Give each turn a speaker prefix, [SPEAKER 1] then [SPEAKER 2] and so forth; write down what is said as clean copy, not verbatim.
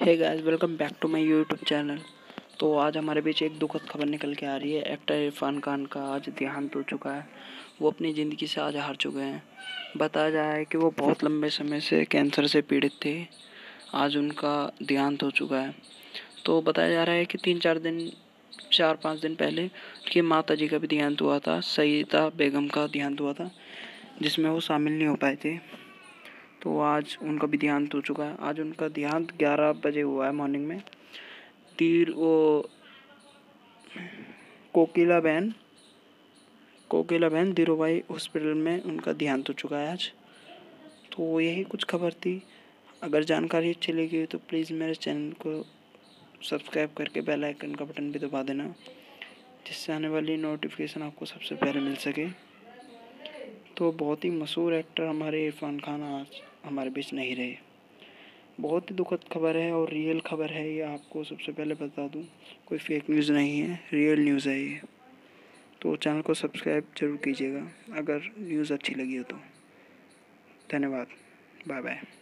[SPEAKER 1] Hey guys, welcome back to my YouTube channel. तो आज हमारे बीच एक दुखद खबर निकल के आ रही है। एक्टर इरफान खान का आज देहांत हो चुका है। वो अपनी ज़िंदगी से आज हार चुके हैं। बताया जा रहा है कि वो बहुत लंबे समय से कैंसर से पीड़ित थे। आज उनका देहांत हो चुका है। तो बताया जा रहा है कि 4-5 दिन पहले उनकी माता जी का भी देहांत हुआ था। सईदा बेगम का देहांत हुआ था, जिसमें वो शामिल नहीं हो पाए थे। तो आज उनका भी देहांत हो चुका है। आज उनका देहांत 11 बजे हुआ है मॉर्निंग में। कोकिला बहन धीरूभाई हॉस्पिटल में उनका देहांत हो चुका है आज। तो यही कुछ खबर थी। अगर जानकारी अच्छी लगी तो प्लीज़ मेरे चैनल को सब्सक्राइब करके बेल आइकन का बटन भी दबा देना, जिससे आने वाली नोटिफिकेशन आपको सबसे पहले मिल सके। तो बहुत ही मशहूर एक्टर हमारे इरफान खान आज हमारे बीच नहीं रहे। बहुत ही दुखद खबर है और रियल खबर है, ये आपको सबसे पहले बता दूं। कोई फेक न्यूज़ नहीं है, रियल न्यूज़ है ये। तो चैनल को सब्सक्राइब जरूर कीजिएगा अगर न्यूज़ अच्छी लगी हो तो। धन्यवाद, बाय बाय।